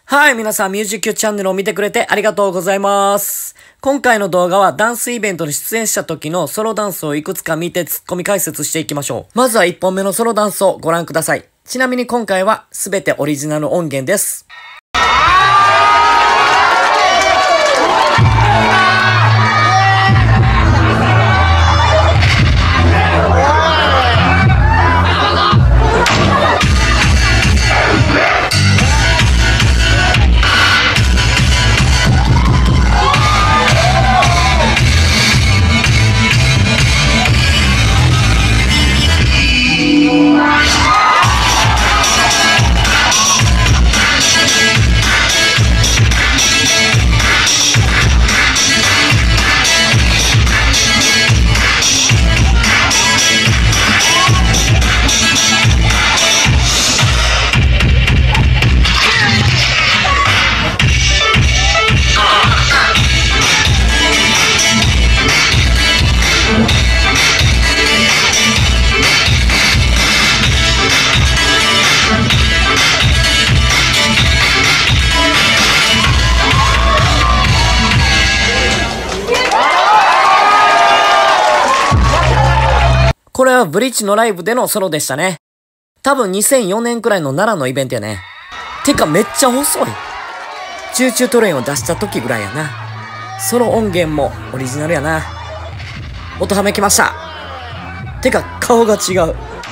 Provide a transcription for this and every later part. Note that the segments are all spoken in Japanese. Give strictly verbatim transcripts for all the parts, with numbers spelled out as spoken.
はい、皆さん、ミュージックチャンネルを見てくれてありがとうございます。今回の動画はダンスイベントに出演した時のソロダンスをいくつか見てツッコミ解説していきましょう。まずはいっぽんめのソロダンスをご覧ください。ちなみに今回はすべてオリジナル音源です。これはブリッジのライブでのソロでしたね。多分にせんよねんくらいの奈良のイベントやね。てかめっちゃ細い。チューチュートレインを出した時ぐらいやな。ソロ音源もオリジナルやな。音はめきました。てか顔が違う。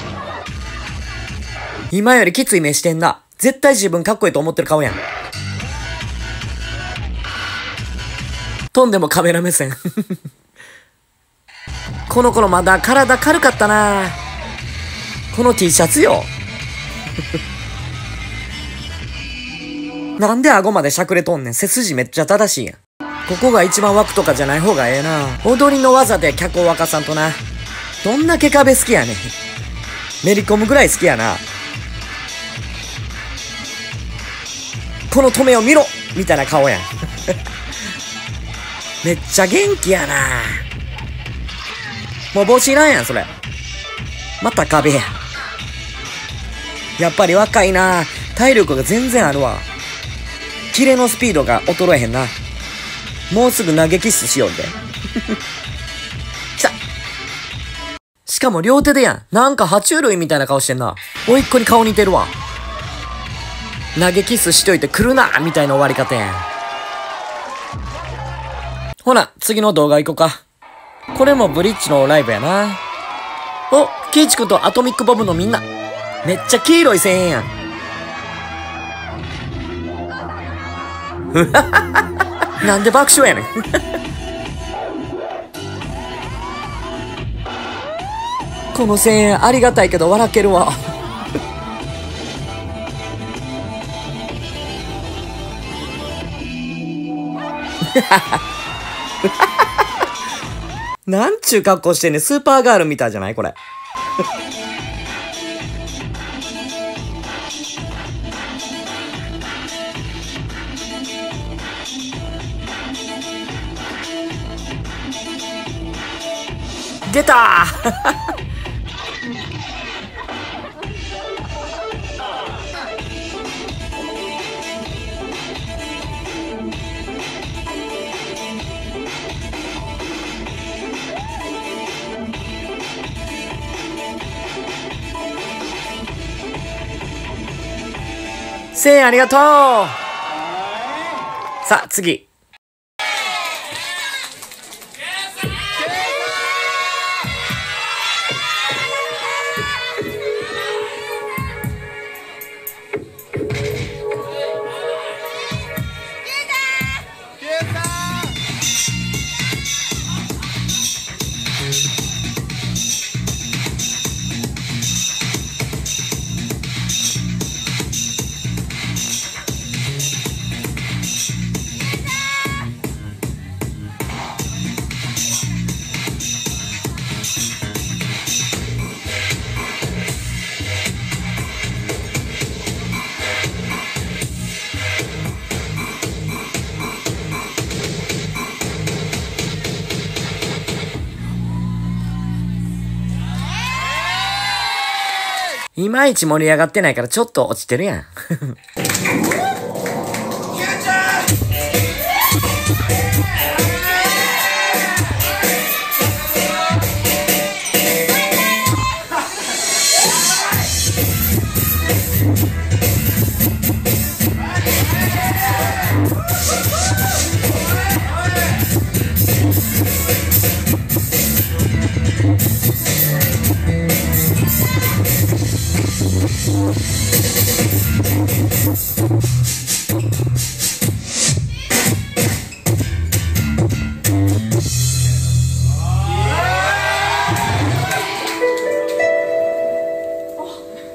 今よりきつい目してんな。絶対自分かっこいいと思ってる顔やん。飛んでもカメラ目線。この頃まだ体軽かったな。この T シャツよ。なんで顎までしゃくれとんねん。背筋めっちゃ正しいやん。ここが一番枠とかじゃない方がええな。踊りの技で客を沸かさんとな。どんだけ壁好きやねん。めり込むぐらい好きやな。この止めを見ろみたいな顔やん。めっちゃ元気やな。もう帽子いらんやん、それ。また壁や。やっぱり若いな。体力が全然あるわ。キレのスピードが衰えへんな。もうすぐ投げキッスしようぜ。来た。しかも両手でやん。なんか爬虫類みたいな顔してんな。おいっ子に顔似てるわ。投げキッスしといて来るなみたいな終わり方やん。ほな、次の動画行こうか。これもブリッジのライブやな。お、ケイチ君とアトミックボブのみんな。めっちゃ黄色い声援やん。なんで爆笑やねん。この声援ありがたいけど笑けるわ。なんちゅう格好してんねん。スーパーガールみたいじゃないこれ。出たー。声援ありがとう。さあ、次。いまいち盛り上がってないからちょっと落ちてるやん。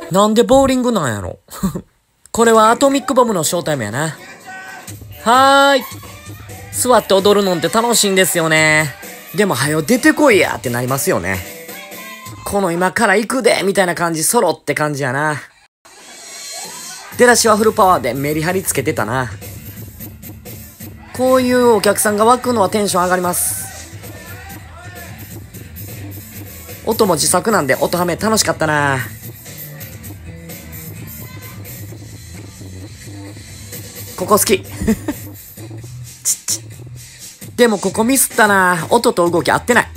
なんでボーリングなんやろこれはアトミックボムのショータイムやな。はーい。座って踊るのって楽しいんですよね。でも、はよ出てこいやってなりますよね。この今から行くでみたいな感じ、ソロって感じやな。出だしはフルパワーでメリハリつけてたな。こういうお客さんが湧くのはテンション上がります。音も自作なんで音ハメ楽しかったな。ここ好きちっちでもここミスったな。音と動き合ってない。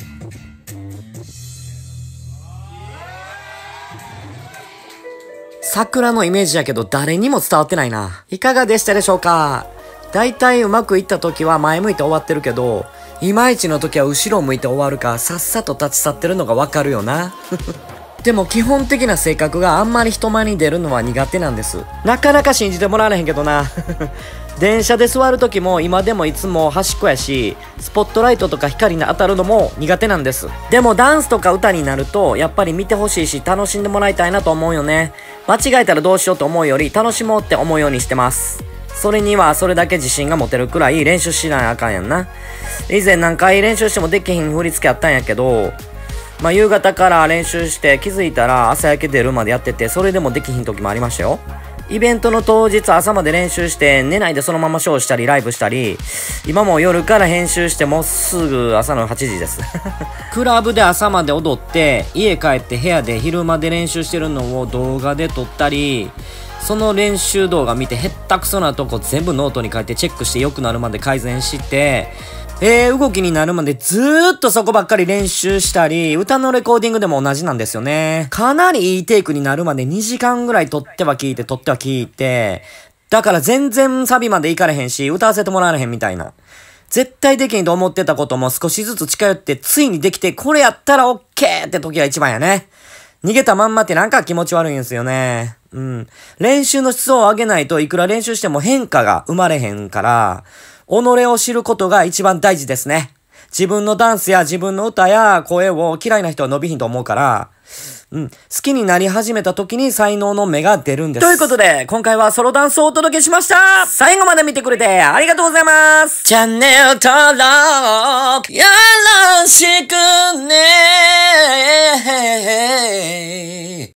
桜のイメージやけど誰にも伝わってないな。いかがでしたでしょうか。だいたいうまくいった時は前向いて終わってるけど、いまいちの時は後ろ向いて終わるかさっさと立ち去ってるのがわかるよな。でも基本的な性格があんまり人前に出るのは苦手なんです。なかなか信じてもらわれへんけどな。電車で座る時も今でもいつも端っこやし、スポットライトとか光に当たるのも苦手なんです。でもダンスとか歌になるとやっぱり見てほしいし楽しんでもらいたいなと思うよね。間違えたらどうしようと思うより楽しもうって思うようにしてます。それにはそれだけ自信が持てるくらい練習しないあかんやんな。以前何回練習してもできひん振り付けあったんやけど、まあ夕方から練習して気づいたら朝焼け出るまでやってて、それでもできひん時もありましたよ。イベントの当日朝まで練習して寝ないでそのままショーしたりライブしたり、今も夜から編集してもうすぐ朝のはちじです。クラブで朝まで踊って家帰って部屋で昼まで練習してるのを動画で撮ったり、その練習動画見てへったくそなとこ全部ノートに書いてチェックして良くなるまで改善して、えー、動きになるまでずーっとそこばっかり練習したり、歌のレコーディングでも同じなんですよね。かなりいいテイクになるまでにじかんぐらい撮っては聞いて撮っては聞いて、だから全然サビまでいかれへんし、歌わせてもらわれへんみたいな。絶対できんと思ってたことも少しずつ近寄ってついにできて、これやったらオッケーって時が一番やね。逃げたまんまってなんか気持ち悪いんですよね。うん。練習の質を上げないといくら練習しても変化が生まれへんから、己を知ることが一番大事ですね。自分のダンスや自分の歌や声を嫌いな人は伸びひんと思うから、うん。好きになり始めた時に才能の芽が出るんです。ということで、今回はソロダンスをお届けしました。最後まで見てくれてありがとうございます。チャンネル登録よろしくね。